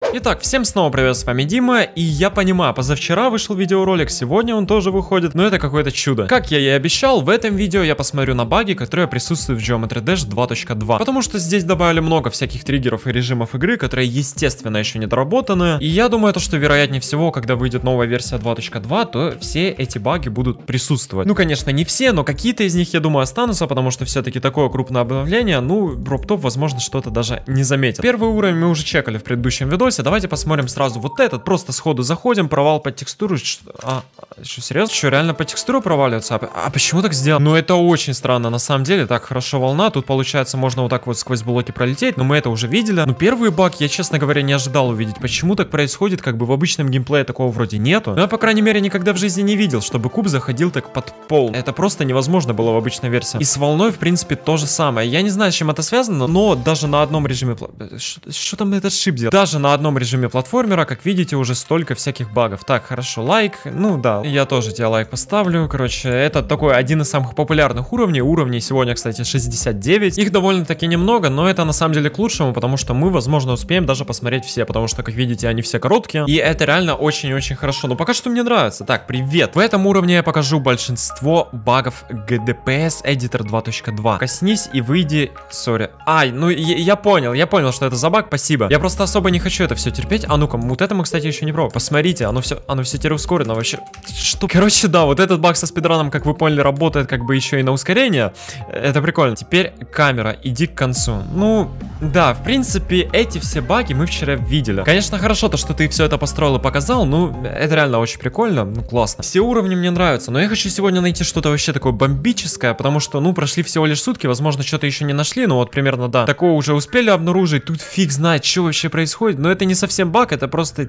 Итак, всем снова привет, с вами Дима, и я понимаю, позавчера вышел видеоролик, сегодня он тоже выходит, но это какое-то чудо. Как я и обещал, в этом видео я посмотрю на баги, которые присутствуют в Geometry Dash 2.2, потому что здесь добавили много всяких триггеров и режимов игры, которые, естественно, еще не доработаны, и я думаю, что вероятнее всего, когда выйдет новая версия 2.2, то все эти баги будут присутствовать. Ну, конечно, не все, но какие-то из них, я думаю, останутся, потому что все-таки такое крупное обновление, ну, Роптоп, возможно, что-то даже не заметит. Первый уровень мы уже чекали в предыдущем видосе. Давайте посмотрим сразу вот этот. Просто сходу заходим, провал под текстуру. Что, серьезно? Что, реально по текстуру проваливается? А почему так сделано? Ну, это очень странно, на самом деле. Так, хорошо, волна. Тут, получается, можно вот так вот сквозь блоки пролететь, но мы это уже видели. Но первый баг я, честно говоря, не ожидал увидеть. Почему так происходит? Как бы в обычном геймплее такого вроде нету. Но я, по крайней мере, никогда в жизни не видел, чтобы куб заходил так под пол. Это просто невозможно было в обычной версии. И с волной, в принципе, то же самое. Я не знаю, с чем это связано, но даже на одном режиме... Что там этот шип делает? Даже на одном режиме платформера, как видите, уже столько всяких багов. Так, хорошо, лайк. Ну да, я тоже тебе лайк поставлю. Короче, это такой один из самых популярных уровней. Уровней сегодня, кстати, 69. Их довольно-таки немного, но это на самом деле к лучшему, потому что мы, возможно, успеем даже посмотреть все, потому что, как видите, они все короткие. И это реально очень-очень хорошо. Но пока что мне нравится. Так, привет. В этом уровне я покажу большинство багов GDPS Editor 2.2. Коснись и выйди. Сори. Ай, ну я понял, что это за баг, спасибо. Я просто особо не хочу это все терпеть. А ну-ка, вот это мы, кстати, еще не пробовали. Посмотрите, оно все теперь ускорено вообще. Что? Короче, да, вот этот баг со спидраном, как вы поняли, работает как бы еще и на ускорение. Это прикольно. Теперь камера, иди к концу. Ну, да, в принципе, эти все баги мы вчера видели. Конечно, хорошо то, что ты все это построил и показал, ну, это реально очень прикольно, ну, классно. Все уровни мне нравятся, но я хочу сегодня найти что-то вообще такое бомбическое, потому что, ну, прошли всего лишь сутки, возможно, что-то еще не нашли, но вот примерно, да. Такого уже успели обнаружить, тут фиг знает, что вообще происходит, но это не совсем баг, это просто...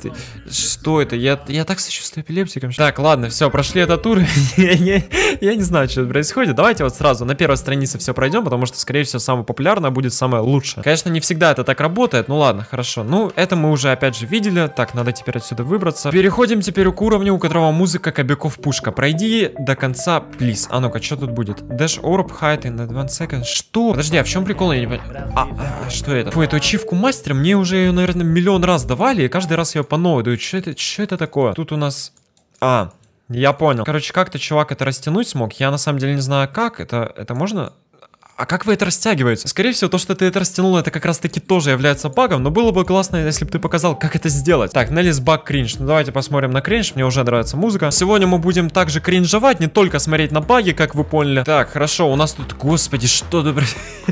Что это? Я так сочувствую эпилептикам. Так, ладно, все, прошли этот уровень, я не знаю, что происходит. Давайте вот сразу на первой странице все пройдем, потому что, скорее всего, самое популярное будет самое лучшее. Конечно, не всегда это так работает, ну ладно, хорошо. Ну, это мы уже, опять же, видели. Так, надо теперь отсюда выбраться. Переходим теперь к уровню, у которого музыка Кобяков пушка. Пройди до конца, плиз. А ну-ка, что тут будет? Dash Orb, Height in Advanced Second. Что? Подожди, а в чем прикол? Я не понимаю. Что это? Фу, эту ачивку мастера мне уже ее, наверное, миллион раз давали, и каждый раз ее по новой дают. Что это такое? Тут у нас... Я понял. Короче, как-то чувак это растянуть смог. Я на самом деле не знаю как. Это можно... А как вы это растягиваете? Скорее всего, то, что ты это растянул, это как раз-таки тоже является багом, но было бы классно, если бы ты показал, как это сделать. Так, Неллис баг кринж. Ну, давайте посмотрим на кринж, мне уже нравится музыка. Сегодня мы будем также кринжевать, не только смотреть на баги, как вы поняли. Так, хорошо, у нас тут... Господи, что тут...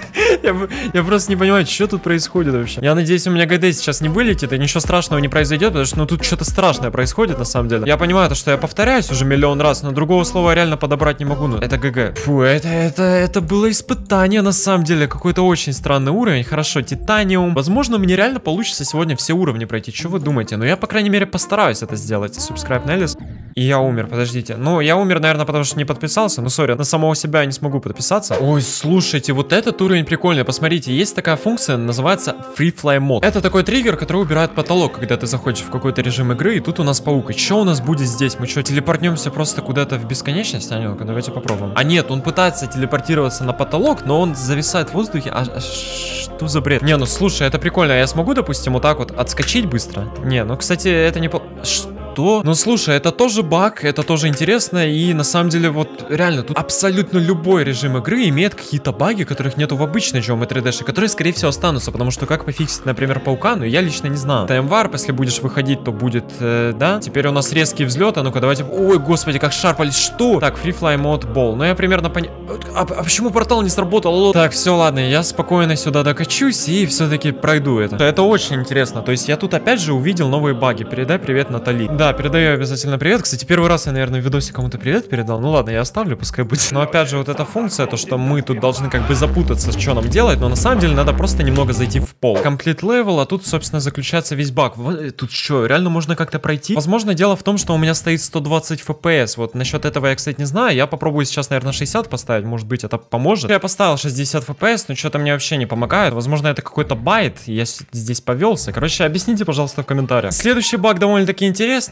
Я просто не понимаю, что тут происходит вообще. Я надеюсь, у меня ГД сейчас не вылетит, и ничего страшного не произойдет, потому что, ну, тут что-то страшное происходит, на самом деле. Я понимаю, то, что я повторяюсь уже миллион раз, но другого слова я реально подобрать не могу. Ну, это ГГ. Фу, это было испытание. На самом деле, какой-то очень странный уровень. Хорошо, титаниум. Возможно, мне реально получится сегодня все уровни пройти. Что вы думаете? Но я, по крайней мере, постараюсь это сделать. Subscribe Неллис. И я умер, подождите. Ну, я умер, наверное, потому что не подписался. Ну, сори, на самого себя я не смогу подписаться. Ой, слушайте, вот этот уровень прикольный. Посмотрите, есть такая функция, называется Free Fly Mode. Это такой триггер, который убирает потолок, когда ты заходишь в какой-то режим игры, и тут у нас паук. И что у нас будет здесь? Мы что, телепортнемся просто куда-то в бесконечность? А ну-ка, давайте попробуем. А нет, он пытается телепортироваться на потолок, но он зависает в воздухе. Что за бред? Не, ну слушай, это прикольно. Я смогу, допустим, вот так вот отскочить быстро? Не, ну, кстати, это не... Что? Ну, слушай, это тоже баг, это тоже интересно, и на самом деле, вот, реально, тут абсолютно любой режим игры имеет какие-то баги, которых нету в обычной Geometry Dash, которые, скорее всего, останутся, потому что как пофиксить, например, паука, ну, я лично не знаю. Таймварп, если будешь выходить, то будет, да? Теперь у нас резкий взлет, а ну-ка, давайте... Ой, господи, как шарпались, что? Так, Free Fly Mode Ball, ну, я примерно понял... А почему портал не сработал? Так, все, ладно, я спокойно сюда докачусь и все-таки пройду это. Это очень интересно, то есть я тут опять же увидел новые баги. Передай привет Натали. Да, передаю обязательно привет. Кстати, первый раз я, наверное, в видосе кому-то привет передал. Ну ладно, я оставлю, пускай будет. Но опять же, вот эта функция, то, что мы тут должны как бы запутаться, что нам делать, но на самом деле надо просто немного зайти в пол. Complete level, а тут, собственно, заключается весь баг. Тут что, реально можно как-то пройти? Возможно, дело в том, что у меня стоит 120 FPS. Вот насчет этого я, кстати, не знаю. Я попробую сейчас, наверное, 60 поставить. Может быть, это поможет. Я поставил 60 FPS, но что-то мне вообще не помогает. Возможно, это какой-то байт. Я здесь повелся. Короче, объясните, пожалуйста, в комментариях. Следующий баг довольно-таки интересный.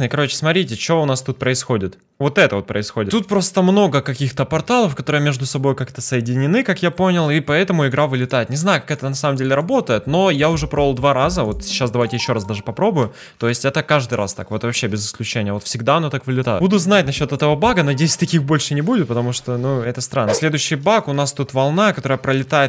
интересный. Короче, смотрите, что у нас тут происходит. Вот это вот происходит. Тут просто много каких-то порталов, которые между собой как-то соединены, как я понял, и поэтому игра вылетает. Не знаю, как это на самом деле работает, но я уже пробовал 2 раза. Вот сейчас давайте еще раз даже попробую. То есть это каждый раз так, вот вообще без исключения. Вот всегда оно так вылетает. Буду знать насчет этого бага, надеюсь, таких больше не будет, потому что, ну, это странно. Следующий баг, у нас тут волна, которая пролетает,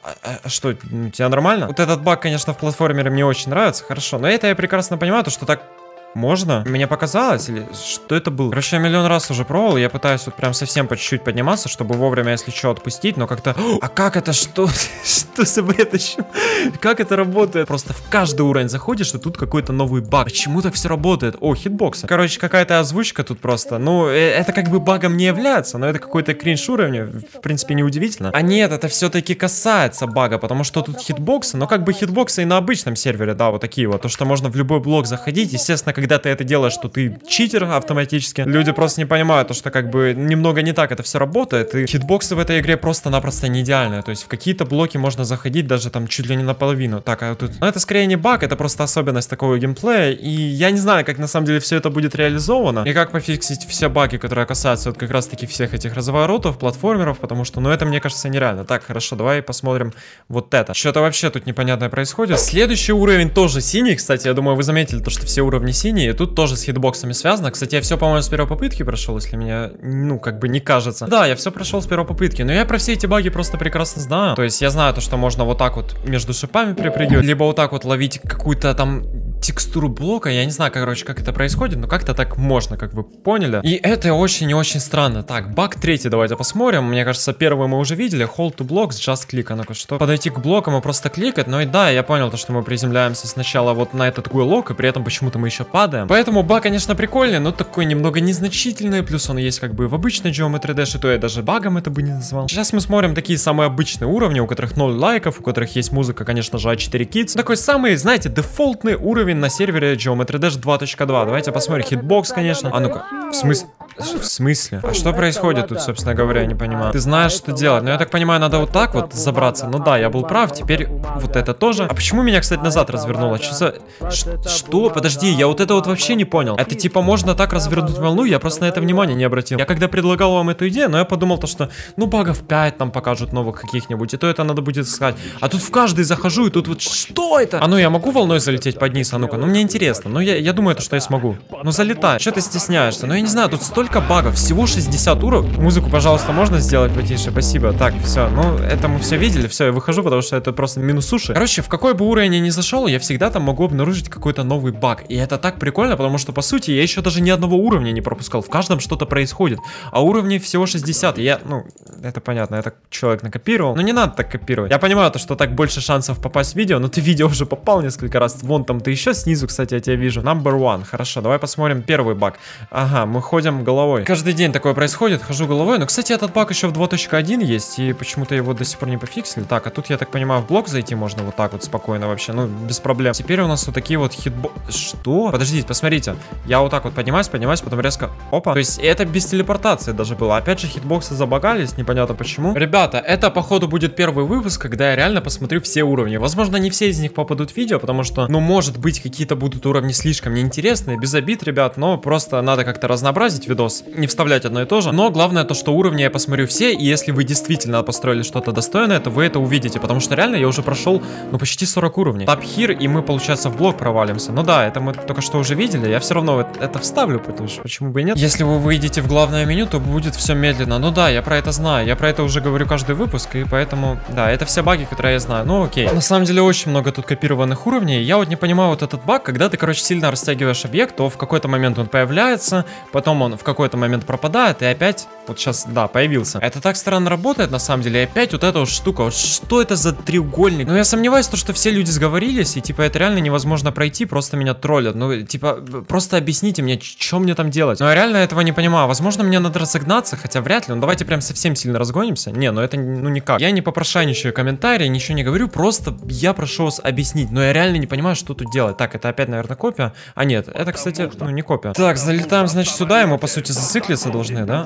что, тебе нормально? Вот этот баг, конечно, в платформере мне очень нравится, хорошо, но это я прекрасно понимаю, то, что так можно? Мне показалось? Или что это было? Короче, я миллион раз уже пробовал. Я пытаюсь вот прям совсем по чуть-чуть подниматься, чтобы вовремя, если что, отпустить. Но как-то... А как это? Что? Что за бред еще? Как это работает? Просто в каждый уровень заходишь, и тут какой-то новый баг. Почему так все работает? О, хитбоксы. Короче, какая-то озвучка тут просто. Ну, это как бы багом не является, но это какой-то кринж уровня. В принципе, неудивительно. А нет, это все-таки касается бага, потому что тут хитбоксы. Но как бы хитбоксы и на обычном сервере, да, вот такие вот. То, что можно в любой блок заходить. Естественно, когда ты это делаешь, что ты читер автоматически. Люди просто не понимают, то, что как бы немного не так это все работает. И хитбоксы в этой игре просто-напросто не идеальные. То есть в какие-то блоки можно заходить даже там чуть ли не наполовину. Так, а тут... Но это скорее не баг, это просто особенность такого геймплея. И я не знаю, как на самом деле все это будет реализовано. И как пофиксить все баги, которые касаются вот как раз-таки всех этих разворотов, платформеров. Потому что, ну, это, мне кажется, нереально. Так, хорошо, давай посмотрим вот это. Что-то вообще тут непонятное происходит. Следующий уровень тоже синий. Кстати, я думаю, вы заметили то, что все уровни синие. И тут тоже с хитбоксами связано. Кстати, я все, по-моему, с первой попытки прошел, если меня, ну, как бы не кажется. Да, я все прошел с первой попытки. Но я про все эти баги просто прекрасно знаю. То есть я знаю то, что можно вот так вот между шипами перепрыгивать, либо вот так вот ловить какую-то там текстуру блока. Я не знаю, короче, как это происходит, но как-то так можно, как вы поняли. И это очень и очень странно. Так, баг третий давайте посмотрим. Мне кажется, первый мы уже видели. Hold to blocks, just click. А ну-ка, что? Подойти к блокам и просто кликать. Ну и да, я понял то, что мы приземляемся сначала вот на этот уголок, и при этом почему-то мы еще падаем. Поэтому баг, конечно, прикольный, но такой немного незначительный. Плюс он есть как бы в обычной Geometry Dash, и то я даже багом это бы не назвал. Сейчас мы смотрим такие самые обычные уровни, у которых 0 лайков, у которых есть музыка, конечно же, A4 Kids. Такой самый, знаете, дефолтный уровень на сервере Geometry Dash 2.2. Давайте посмотрим. Хитбокс, конечно. А ну-ка, в смысле? В смысле? А что происходит тут, собственно говоря, я не понимаю. Ты знаешь, что делать. Но я так понимаю, надо вот так вот забраться. Ну да, я был прав. Теперь вот это тоже. А почему меня, кстати, назад развернуло? Что? Подожди, я вот это вот вообще не понял. Это типа можно так развернуть волну? Я просто на это внимание не обратил. Я когда предлагал вам эту идею, но я подумал то, что ну багов 5 нам покажут новых каких-нибудь. И то это надо будет искать. А тут в каждый захожу, и тут вот что это? А ну я могу волной залететь под низ? А ну-ка, ну мне интересно. Ну я думаю, что я смогу. Ну залетай. Что ты стесняешься? Ну я не знаю, тут столько багов, всего 60 уровней. Музыку, пожалуйста, можно сделать потише? Спасибо. Так, все, ну это мы все видели, все, я выхожу, потому что это просто минусуши. Короче, в какой бы уровень я ни зашел, я всегда там могу обнаружить какой-то новый баг. И это так прикольно, потому что, по сути, я еще даже ни одного уровня не пропускал. В каждом что-то происходит. А уровней всего 60. И я, ну, это понятно, я так человек накопировал. Но не надо так копировать. Я понимаю, то, что так больше шансов попасть в видео, но ты в видео уже попал несколько раз. Вон там ты еще снизу, кстати, я тебя вижу. Number one. Хорошо, давай посмотрим первый баг. Ага, мы ходим головой. Каждый день такое происходит, хожу головой. Но, кстати, этот баг еще в 2.1 есть, и почему-то его до сих пор не пофиксили. Так, а тут, я так понимаю, в блок зайти можно вот так вот спокойно вообще, ну, без проблем. Теперь у нас вот такие вот хитбоксы. Что? Подождите, посмотрите. Я вот так вот поднимаюсь, потом резко... Опа. То есть это без телепортации даже было. Опять же, хитбоксы забагались, непонятно почему. Ребята, это, походу, будет первый выпуск, когда я реально посмотрю все уровни. Возможно, не все из них попадут в видео, потому что, ну, может быть, какие-то будут уровни слишком неинтересные, без обид, ребят, но просто надо как-то разнообразить видос, не вставлять одно и то же. Но главное то, что уровни я посмотрю все, и если вы действительно построили что-то достойное, то вы это увидите, потому что реально я уже прошел, ну, почти 40 уровней. Тап хир, и мы, получается, в блок провалимся. Ну да, это мы только что уже видели, я все равно это вставлю, потому что почему бы и нет. Если вы выйдете в главное меню, то будет все медленно. Ну да, я про это знаю, я про это уже говорю каждый выпуск, и поэтому, да, это все баги, которые я знаю. Ну окей. На самом деле очень много тут копированных уровней. Я вот не понимаю вот этот баг, когда ты, короче, сильно растягиваешь объект, то в какой-то момент он появляется, потом он в какой-то момент пропадает, и опять, вот сейчас, да, появился. Это так странно работает, на самом деле, и опять вот эта вот штука, вот что это за треугольник? Ну я сомневаюсь, что все люди сговорились, и типа это реально невозможно пройти, просто меня троллят. Ну типа, просто объясните мне, что мне там делать? Ну я реально этого не понимаю. Возможно, мне надо разогнаться, хотя вряд ли. Ну давайте прям совсем сильно разгонимся. Не, ну это, ну никак. Я не попрошайничаю комментарии, ничего не говорю, просто я прошу вас объяснить. Но я реально не понимаю, что тут делать. Так, это опять, наверное, копия. А нет, это, кстати, ну не копия. Так, залетаем, значит, сюда, и мы, по сути, зациклиться должны, да? А нет, мы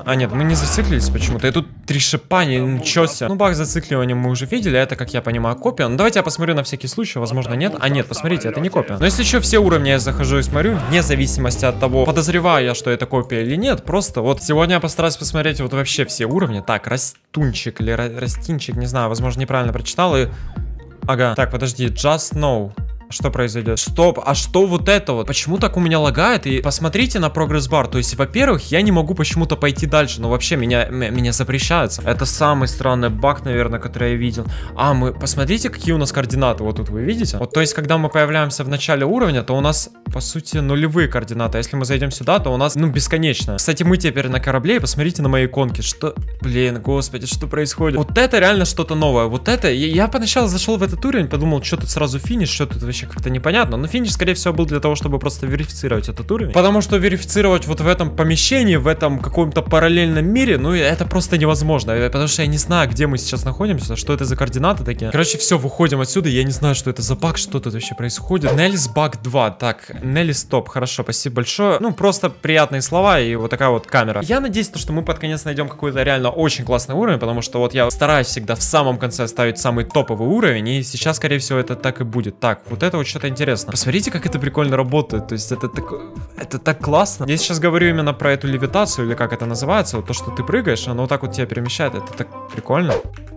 не зациклились почему-то. И тут 3 шипа, ничего себе. Ну, баг с зацикливанием мы уже видели, это, как я понимаю, копия. Ну, давайте я посмотрю на всякий случай, возможно, нет. А нет, посмотрите, это не копия. Но если еще все уровни я захожу и смотрю, вне зависимости от того, подозреваю я, что это копия или нет, просто вот сегодня я постараюсь посмотреть вот вообще все уровни. Так, Растунчик или Растинчик, не знаю, возможно, неправильно прочитал и... Ага, так, подожди, Just Know. Что произойдет? Стоп, а что вот это вот? Почему так у меня лагает? И посмотрите на прогресс-бар. То есть, во-первых, я не могу почему-то пойти дальше. Но вообще меня запрещается. Это самый странный баг, наверное, который я видел. А, мы... Посмотрите, какие у нас координаты. Вот тут вы видите? Вот, то есть, когда мы появляемся в начале уровня, то у нас, по сути, нулевые координаты. А если мы зайдем сюда, то у нас, ну, бесконечно. Кстати, мы теперь на корабле. И посмотрите на мои иконки. Что... Блин, господи, что происходит? Вот это реально что-то новое. Вот это... Я поначалу зашел в этот уровень, подумал, что тут сразу финиш, что тут вообще как-то непонятно, но финиш, скорее всего, был для того, чтобы просто верифицировать этот уровень, потому что верифицировать вот в этом помещении, в этом каком-то параллельном мире, ну, это просто невозможно, потому что я не знаю, где мы сейчас находимся, что это за координаты такие. Короче, все, выходим отсюда, я не знаю, что это за баг, что тут вообще происходит. Неллис баг 2, так, Неллис топ, хорошо, спасибо большое, ну, просто приятные слова и вот такая вот камера. Я надеюсь, что мы под конец найдем какой-то реально очень классный уровень, потому что вот я стараюсь всегда в самом конце ставить самый топовый уровень, и сейчас, скорее всего, это так и будет. Так, вот это вот что-то интересно. Посмотрите, как это прикольно работает. То есть это так классно. Я сейчас говорю именно про эту левитацию, или как это называется. Вот то, что ты прыгаешь, оно вот так вот тебя перемещает. Это так прикольно.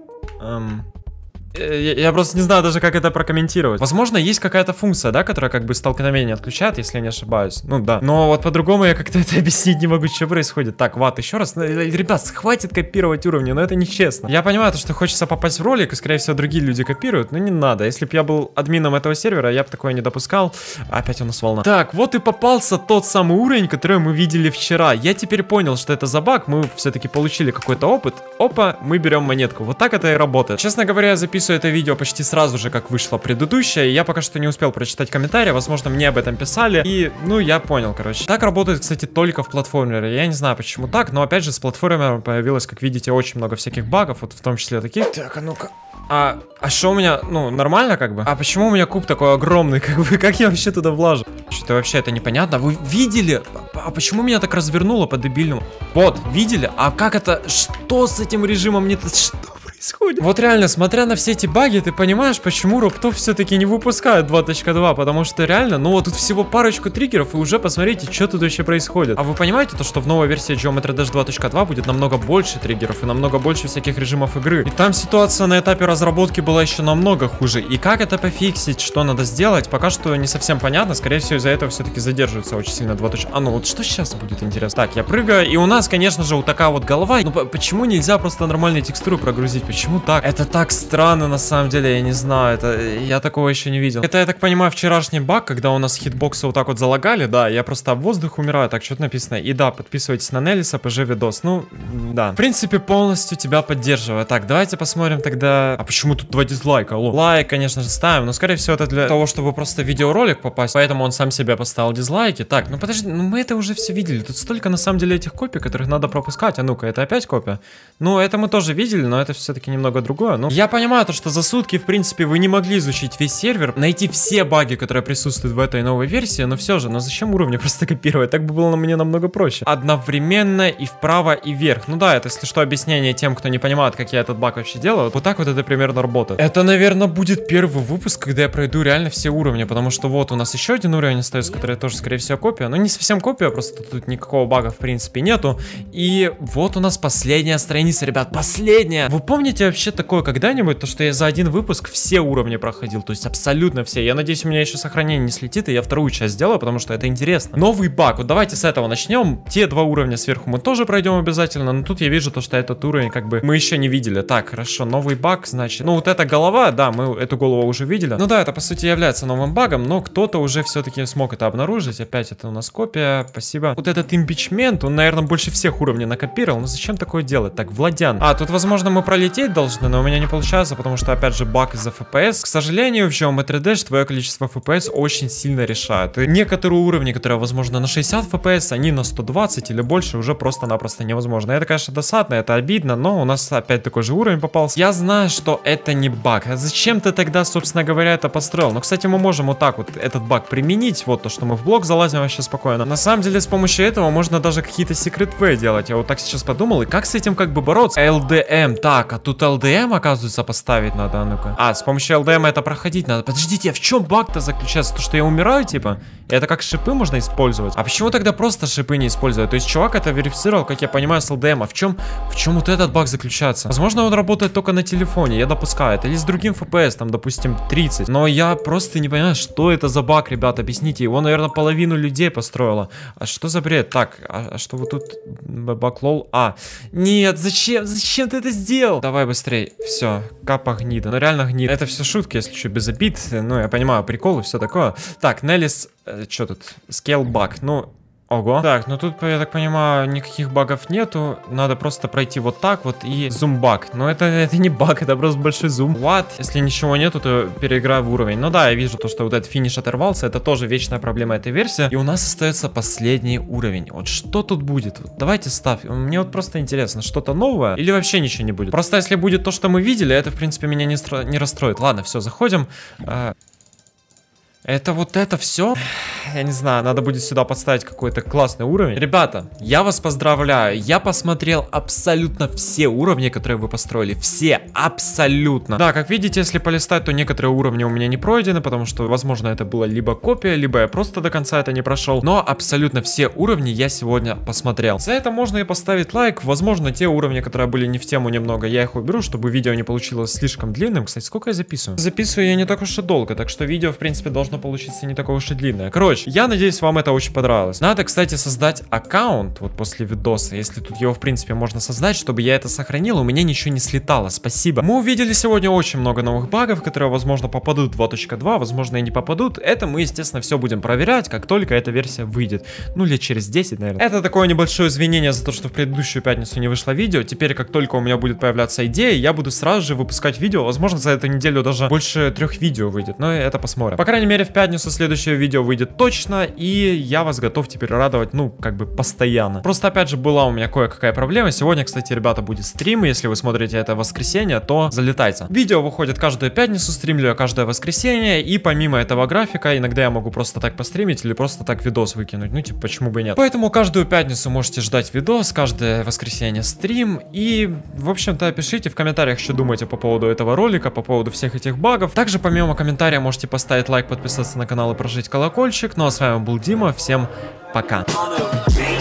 Я просто не знаю даже, как это прокомментировать. Возможно, есть какая-то функция, да, которая как бы столкновение отключает, если я не ошибаюсь. Ну да. Но вот по-другому я как-то это объяснить не могу, что происходит. Так, ват, еще раз. Ребят, хватит копировать уровни, но это нечестно. Я понимаю, что хочется попасть в ролик, и, скорее всего, другие люди копируют, но не надо. Если бы я был админом этого сервера, я бы такое не допускал. Опять у нас волна. Так, вот и попался тот самый уровень, который мы видели вчера. Я теперь понял, что это за баг. Мы все-таки получили какой-то опыт. Опа, мы берем монетку. Вот так это и работает. Честно говоря, я записываю это видео почти сразу же, как вышло предыдущее. Я пока что не успел прочитать комментарии, возможно, мне об этом писали. И, ну, я понял, короче. Так работает, кстати, только в платформере. Я не знаю, почему так, но, опять же, с платформером появилось, как видите, очень много всяких багов, вот в том числе таких. Так, а ну-ка. А что у меня, ну, нормально как бы? А почему у меня куб такой огромный, как бы, как я вообще туда влажу? Что-то вообще это непонятно. Вы видели? А почему меня так развернуло по-дебильному? Вот, видели? А как это, что с этим режимом не... Что происходит? Вот реально, смотря на все эти баги, ты понимаешь, почему Роптов все-таки не выпускают 2.2, потому что реально, ну вот тут всего парочку триггеров, и уже посмотрите, что тут вообще происходит. А вы понимаете то, что в новой версии Geometry Dash 2.2 будет намного больше триггеров и намного больше всяких режимов игры? И там ситуация на этапе разработки была еще намного хуже. И как это пофиксить, что надо сделать, пока что не совсем понятно. Скорее всего, из-за этого все-таки задерживается очень сильно 2.2. А ну вот что сейчас будет интересно? Так, я прыгаю, и у нас, конечно же, вот такая вот голова. Ну почему нельзя просто нормальные текстуры прогрузить? Почему так? Это так странно, на самом деле, я не знаю. Я такого еще не видел. Это, я так понимаю, вчерашний баг, когда у нас хитбоксы вот так вот залагали. Да, я просто в воздух умираю. Так, что-то написано. И да, подписывайтесь на Неллиса, ПЖ видос. Ну, да. В принципе, полностью тебя поддерживаю. Так, давайте посмотрим тогда... А почему тут 2 дизлайка? Алло. Лайк, конечно же, ставим. Но, скорее всего, это для того, чтобы просто в видеоролик попасть. Поэтому он сам себе поставил дизлайки. Так, ну подожди, ну мы это уже все видели. Тут столько, на самом деле, этих копий, которых надо пропускать. А ну-ка, это опять копия? Ну, это мы тоже видели, но это все-таки немного другое. Ну, я понимаю то, что за сутки, в принципе, вы не могли изучить весь сервер, найти все баги, которые присутствуют в этой новой версии, но все же, ну зачем уровни просто копировать? Так бы было мне намного проще. Одновременно и вправо, и вверх. Ну да, это, если что, объяснение тем, кто не понимает, как я этот баг вообще делаю. Вот так вот это примерно работает. Это, наверное, будет первый выпуск, когда я пройду реально все уровни, потому что вот у нас еще один уровень остается, который тоже, скорее всего, копия. Ну, не совсем копия, просто тут никакого бага, в принципе, нету. И вот у нас последняя страница, ребят, последняя. Вы помните вообще такое когда-нибудь, то, что я за один выпуск все уровни проходил, то есть абсолютно все. Я надеюсь, у меня еще сохранение не слетит, и я вторую часть сделаю, потому что это интересно. Новый баг, вот давайте с этого начнем. Те 2 уровня сверху мы тоже пройдем обязательно, но тут я вижу то, что этот уровень как бы мы еще не видели. Так, хорошо, новый баг, значит, ну вот эта голова, да, мы эту голову уже видели. Ну да, это по сути является новым багом, но кто-то уже все-таки смог это обнаружить. Опять это у нас копия, спасибо. Вот этот импичмент, он, наверное, больше всех уровней накопировал, но зачем такое делать? Так, Владян. А, тут, возможно, мы пролетели полететь должны, но у меня не получается, потому что, опять же, баг из-за FPS. К сожалению, в Geometry Dash твое количество FPS очень сильно решает. И некоторые уровни, которые, возможно, на 60 FPS, они на 120 или больше уже просто-напросто невозможно. Это, конечно, досадно, это обидно, но у нас опять такой же уровень попался. Я знаю, что это не баг. А зачем ты тогда, собственно говоря, это построил? Ну, кстати, мы можем вот так вот этот баг применить. Вот то, что мы в блок залазим вообще спокойно. На самом деле, с помощью этого можно даже какие-то Secret Way делать. Я вот так сейчас подумал, и как с этим как бы бороться? LDM. Так, а тут LDM, оказывается, поставить надо. А ну-ка. А, с помощью LDM это проходить надо. Подождите, а в чем баг-то заключается? То, что я умираю, типа? Это как шипы можно использовать? А почему тогда просто шипы не использовать? То есть чувак это верифицировал, как я понимаю, с LDM. А в чем вот этот баг заключается? Возможно, он работает только на телефоне, я допускаю это. Или с другим FPS, там, допустим, 30. Но я просто не понимаю, что это за баг, ребят, объясните. Его, наверное, половину людей построило. А что за бред? Так, а что вы тут... Баклол? А, нет, зачем? Зачем ты это сделал? Давай быстрей. Все, капа гнида. Ну реально гнида. Это все шутки, если что, без обид. Ну, я понимаю, приколы, все такое. Так, Неллис... Что тут? Scale баг. Ну... Ого. Так, ну тут, я так понимаю, никаких багов нету. Надо просто пройти вот так вот и зум-баг. Но это не баг, это просто большой зум. What? Если ничего нету, то переиграю в уровень. Ну да, я вижу то, что вот этот финиш оторвался. Это тоже вечная проблема этой версии. И у нас остается последний уровень. Вот что тут будет? Вот давайте ставь. Мне вот просто интересно, что-то новое или вообще ничего не будет? Просто если будет то, что мы видели, это, в принципе, меня не расстроит. Ладно, все, заходим. Это вот это все? Я не знаю, надо будет сюда подставить какой-то классный уровень. Ребята, я вас поздравляю. Я посмотрел абсолютно все уровни, которые вы построили. Все, абсолютно. Да, как видите, если полистать, то некоторые уровни у меня не пройдены, потому что, возможно, это было либо копия, либо я просто до конца это не прошел. Но абсолютно все уровни я сегодня посмотрел. За это можно и поставить лайк. Возможно, те уровни, которые были не в тему немного, я их уберу, чтобы видео не получилось слишком длинным. Кстати, сколько я записываю? Записываю я не так уж и долго, так что видео, в принципе, должно получиться не такое уж и длинное. Короче, я надеюсь, вам это очень понравилось. Надо, кстати, создать аккаунт вот после видоса, если тут его, в принципе, можно создать, чтобы я это сохранил, у меня ничего не слетало. Спасибо. Мы увидели сегодня очень много новых багов, которые, возможно, попадут в 2.2, возможно, и не попадут. Это мы, естественно, все будем проверять, как только эта версия выйдет. Ну, лет через 10, наверное. Это такое небольшое извинение за то, что в предыдущую пятницу не вышло видео. Теперь, как только у меня будет появляться идея, я буду сразу же выпускать видео. Возможно, за эту неделю даже больше 3 видео выйдет, но это посмотрим. По крайней мере, в пятницу следующее видео выйдет точно, и я вас готов теперь радовать, ну, как бы постоянно. Просто, опять же, была у меня кое-какая проблема. Сегодня, кстати, ребята, будет стрим, если вы смотрите это в воскресенье, то залетайте. Видео выходит каждую пятницу, стримлю я каждое воскресенье, и помимо этого графика, иногда я могу просто так постримить или просто так видос выкинуть, ну, типа, почему бы и нет. Поэтому каждую пятницу можете ждать видос, каждое воскресенье стрим, и, в общем-то, пишите в комментариях, что думаете по поводу этого ролика, по поводу всех этих багов. Также, помимо комментария, можете поставить лайк, подписаться на канал и прожать колокольчик. Ну, а с вами был Дима, всем пока.